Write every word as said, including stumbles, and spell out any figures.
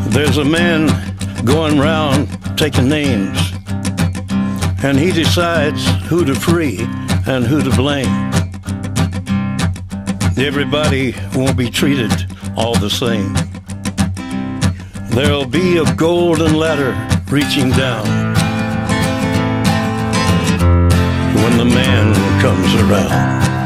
There's a man going round taking names, and he decides who to free and who to blame. Everybody won't be treated all the same. There'll be a golden ladder reaching down when the man comes around.